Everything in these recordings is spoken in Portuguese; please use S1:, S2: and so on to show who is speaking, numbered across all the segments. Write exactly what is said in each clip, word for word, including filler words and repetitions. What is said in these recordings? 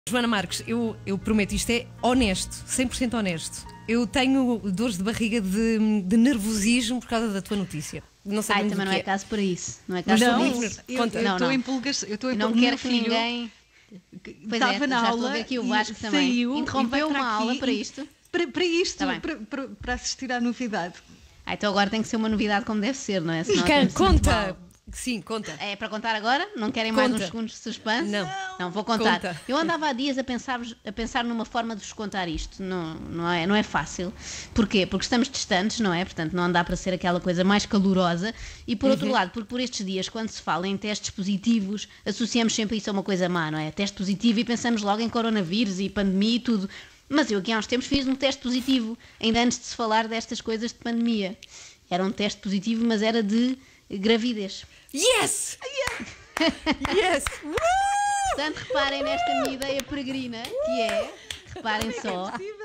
S1: Joana Marques, eu, eu prometo, isto é honesto, cem por cento honesto. Eu tenho dores de barriga de, de nervosismo por causa da tua notícia. Não sei
S2: Ai,
S1: bem
S2: também
S1: do
S2: não
S1: que
S2: é caso para isso. Não é caso
S3: Não,
S2: para
S3: eu
S2: isso.
S1: Conta.
S3: eu
S2: Não,
S3: estou
S2: não.
S3: em pulgas. Eu estou em
S2: Não
S3: pulgas.
S2: quero que
S3: Meu filho
S2: ninguém. Pois
S3: estava
S2: é,
S3: na
S2: já
S3: aula
S2: estou a ver aqui o
S3: e
S2: Vasco também.
S3: saiu,
S2: Interrompeu
S3: e veio
S2: uma
S3: para
S2: aula
S3: aqui
S2: para
S3: e-
S2: isto?
S3: Para, para isto,
S2: Tá bem.
S3: para, para, para assistir à novidade.
S2: Ah, então agora tem que ser uma novidade como deve ser, não é? Senão
S1: Can-
S2: tem-se muito
S1: Conta!
S2: mal.
S1: Sim, conta.
S2: É para contar agora? Não querem mais
S1: Conta.
S2: uns segundos de suspense?
S1: Não.
S2: Não, vou contar.
S1: Conta.
S2: Eu andava há dias a pensar, a pensar numa forma de vos contar isto. Não, não, é, não é fácil. Porquê? Porque estamos distantes, não é? Portanto, não dá para ser aquela coisa mais calorosa. E por outro lado, porque por estes dias, quando se fala em testes positivos, associamos sempre isso a uma coisa má, não é? Teste positivo e pensamos logo em coronavírus e pandemia e tudo. Mas eu aqui há uns tempos fiz um teste positivo, ainda antes de se falar destas coisas de pandemia. Era um teste positivo, mas era de gravidez.
S1: Yes! Yes! Uh!
S2: Portanto, reparem nesta minha ideia peregrina, que é, reparem só,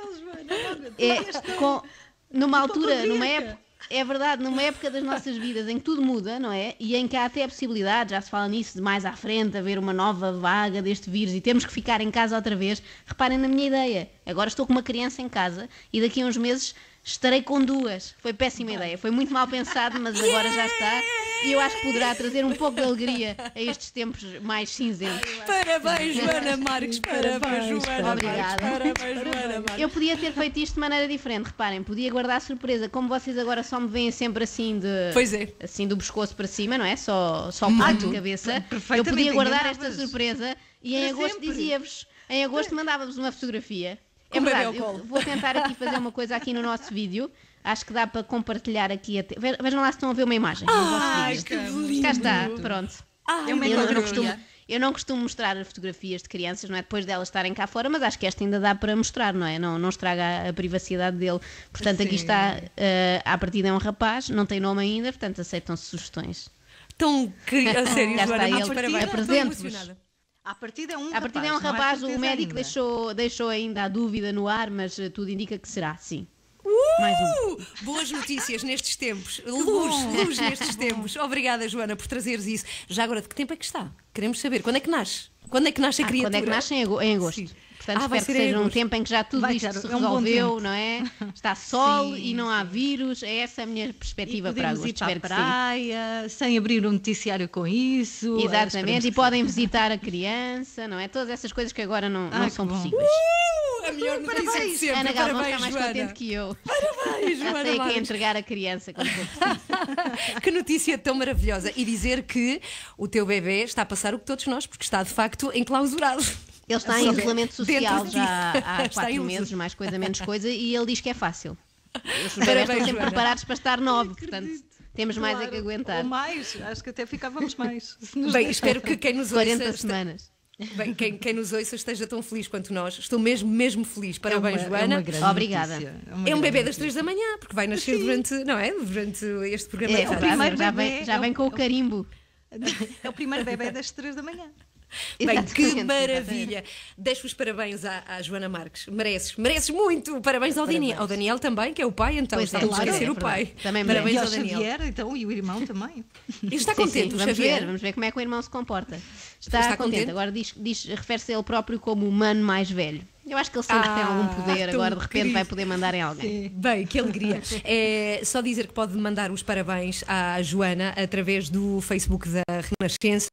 S2: é com, numa altura, numa época, é verdade, numa época das nossas vidas em que tudo muda, não é? E em que há até a possibilidade, já se fala nisso, de mais à frente haver uma nova vaga deste vírus e temos que ficar em casa outra vez. Reparem na minha ideia. Agora estou com uma criança em casa e daqui a uns meses estarei com duas. Foi péssima ideia, foi muito mal pensado, mas agora já está. E eu acho que poderá trazer um pouco de alegria a estes tempos mais cinzentos.
S1: Parabéns, Joana Marques! Parabéns, Joana
S2: Obrigada.
S1: Marques! Parabéns, Joana Marques!
S2: Eu podia ter feito isto de maneira diferente, reparem, podia guardar a surpresa, como vocês agora só me veem sempre assim de
S1: Pois é.
S2: assim do pescoço para cima, não é? Só, só o ponto de cabeça. Eu
S3: perfeitamente
S2: podia guardar esta
S3: enganavas.
S2: surpresa e em
S3: Para
S2: agosto
S3: sempre.
S2: dizia-vos, em agosto mandava-vos uma fotografia. É
S1: Com o bebê
S2: verdade,
S1: ao
S2: eu
S1: colo.
S2: vou tentar aqui fazer uma coisa aqui no nosso vídeo. Acho que dá para compartilhar aqui. Até... Ve- Vejam lá se estão a ver uma imagem no vosso
S1: Ai,
S2: vídeo.
S1: que lindo!
S2: Cá está, pronto.
S1: Ai,
S3: É uma
S2: Eu não, eu não
S3: ecografia.
S2: costumo, eu não costumo mostrar fotografias de crianças, não é? Depois delas estarem cá fora, mas acho que esta ainda dá para mostrar, não é? Não, não estraga a, a privacidade dele. Portanto, aqui
S3: Sim.
S2: está, uh, à partida é um rapaz, não tem nome ainda, portanto aceitam-se sugestões.
S1: Tão que... A sério,
S2: Cá
S1: Joana
S2: está
S1: Marques,
S2: ele.
S1: parabéns! Estou
S2: Apresento-vos.
S1: emocionada.
S3: À partida é um
S2: À partida é um
S3: não
S2: rapaz,
S3: certeza
S2: o médico
S3: ainda.
S2: deixou, deixou ainda a dúvida no ar, mas uh, tudo indica que será, sim.
S1: Uh!
S2: Mais um.
S1: Boas notícias nestes tempos. Luz, luz nestes tempos. Obrigada, Joana, por trazeres isso. Já agora, de que tempo é que está? Queremos saber. Quando é que nasce? Quando é que nasce a
S2: Ah,
S1: criatura?
S2: quando é que nasce? Em ago- em agosto.
S1: Sim.
S2: Portanto,
S1: Ah, vai
S2: espero que
S1: ser em
S2: seja um
S1: agosto.
S2: tempo em que já tudo
S3: Vai
S2: isto
S3: ser,
S2: se
S3: é um bom
S2: resolveu,
S3: tempo.
S2: não é? Está sol
S3: Sim,
S2: e não há vírus. É essa a minha perspectiva
S3: E
S2: para
S3: podemos
S2: agosto.
S3: ir para a
S2: Espero que sim.
S3: praia, sem abrir um noticiário com isso.
S2: Exatamente, e podem visitar a criança, não é? Todas essas coisas que agora não, não
S3: Ai,
S2: são
S3: que bom.
S2: possíveis.
S1: Uh, a melhor notícia de
S3: Parabéns.
S1: sempre.
S2: Ana Galvão está
S1: Parabéns,
S2: mais
S1: Joana.
S2: contente que eu.
S1: Parabéns,
S2: Já
S1: Joana
S2: sei que é
S1: Marques.
S2: entregar a criança quando for preciso.
S1: Que notícia tão maravilhosa. E dizer que o teu bebê está a passar o que todos nós, porque está de facto enclausurado.
S2: Ele está em
S1: Dentro
S2: isolamento social
S1: de ti.
S2: já há
S1: Está
S2: quatro
S1: iluso.
S2: meses, mais coisa, menos coisa, e ele diz que é fácil. Os bebés estão
S1: Parabéns,
S2: sempre
S1: Joana.
S2: preparados para estar nove, portanto temos mais é que
S3: Claro,
S2: aguentar.
S3: Ou mais, acho que até ficávamos mais. se nos
S1: Bem,
S3: deixassem.
S1: espero que quem nos ouça...
S2: quarenta
S1: este-
S2: semanas.
S1: Bem, quem, quem nos ouça esteja tão feliz quanto nós. Estou mesmo, mesmo feliz. Parabéns,
S3: É uma- é
S1: Joana.
S3: uma grande
S2: Obrigada.
S3: notícia,
S1: É um
S3: grande
S1: bebê das
S3: notícia.
S1: três da manhã, porque vai nascer durante, não é? Durante este programa.
S2: É
S1: de rádio.
S2: verdade,
S3: primeiro
S2: já
S3: bebê
S2: vem, já
S3: é o-
S2: vem com o carimbo.
S3: É o primeiro bebê das três da manhã.
S1: Bem, que
S2: Exatamente,
S1: maravilha! Deixo os parabéns à, à Joana Marques. Mereces, mereces muito! Parabéns ao Daniel, ao Daniel também, que é o pai, então
S2: Pois é,
S1: estamos a
S2: claro,
S1: esquecer
S2: é
S1: o pai.
S2: verdade. Também
S1: Parabéns
S3: E
S1: ao
S3: ao
S1: Daniel.
S3: Xavier, então, e o irmão também.
S1: E está
S2: Sim,
S1: contente,
S2: sim,
S1: o
S2: vamos
S1: Xavier?
S2: ver, vamos ver como é que o irmão se comporta. Está,
S1: Está
S2: contente.
S1: contente?
S2: Agora diz, diz, refere-se a ele próprio como o mano mais velho. Eu acho que ele sempre tem
S1: Ah,
S2: algum poder,
S1: tão
S2: agora de repente
S1: querido.
S2: vai poder mandar em alguém.
S1: Bem, que alegria. É só dizer que pode mandar os parabéns à Joana através do Facebook da Renascença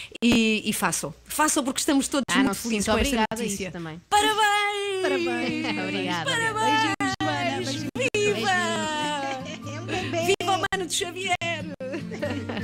S1: e, e façam. Façam porque estamos todos
S2: Ah, não
S1: muito
S2: se
S1: felizes
S2: sinta
S1: com esta
S2: obrigada a
S1: notícia.
S2: isso também.
S1: Parabéns!
S3: Parabéns.
S2: Obrigada.
S1: Parabéns! Viva!
S3: É um bebê.
S1: Viva o Mano de Xavier!